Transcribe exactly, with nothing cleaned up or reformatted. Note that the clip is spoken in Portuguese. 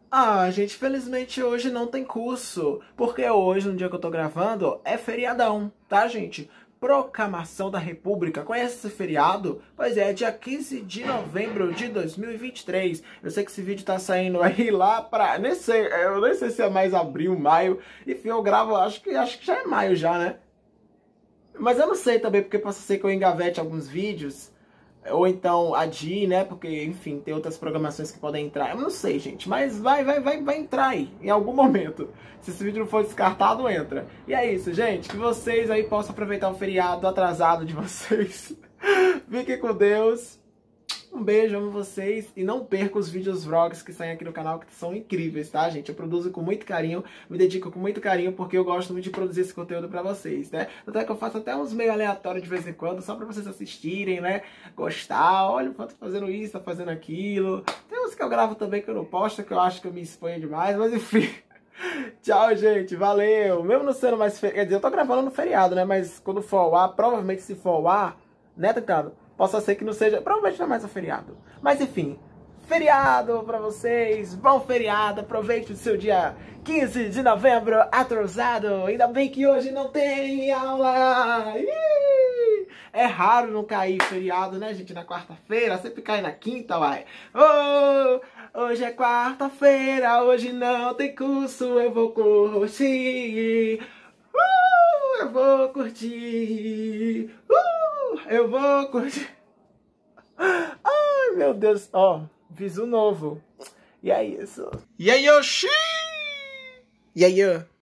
Ah, gente, felizmente hoje não tem curso, porque hoje, no dia que eu tô gravando, é feriadão, tá, gente? Proclamação da República. Conhece esse feriado? Pois é, dia quinze de novembro de dois mil e vinte e três. Eu sei que esse vídeo tá saindo aí lá pra... Nem sei, eu nem sei se é mais abril, maio. Enfim, eu gravo, acho que, acho que já é maio já, né? Mas eu não sei também, porque possa ser que eu engavete alguns vídeos, ou então adie, né? Porque, enfim, tem outras programações que podem entrar. Eu não sei, gente, mas vai, vai, vai, vai entrar aí, em algum momento. Se esse vídeo não for descartado, entra. E é isso, gente. Que vocês aí possam aproveitar o feriado atrasado de vocês. Fiquem com Deus. Um beijo, amo vocês. E não perca os vídeos vlogs que saem aqui no canal, que são incríveis, tá, gente? Eu produzo com muito carinho, me dedico com muito carinho, porque eu gosto muito de produzir esse conteúdo pra vocês, né? Até que eu faço até uns meio aleatórios de vez em quando, só pra vocês assistirem, né? Gostar, olha, tô fazendo isso, tá fazendo aquilo. Tem uns que eu gravo também que eu não posto, que eu acho que eu me exponho demais, mas enfim. Tchau, gente. Valeu. Mesmo não sendo mais feriado, quer dizer, eu tô gravando no feriado, né? Mas quando for ao ar, provavelmente se for ao ar, né, tentado? Possa ser que não seja, provavelmente não é mais um feriado. Mas enfim, feriado pra vocês, bom feriado, aproveite o seu dia quinze de novembro atrasado. Ainda bem que hoje não tem aula. Ih! É raro não cair feriado, né, gente, na quarta-feira, sempre cai na quinta, uai. Oh, hoje é quarta-feira, hoje não tem curso, eu vou curtir. Uh, eu vou curtir. Uh, eu vou curtir. Ai, meu Deus. Ó, visu novo. E é isso. E aí, Yoshi? E aí,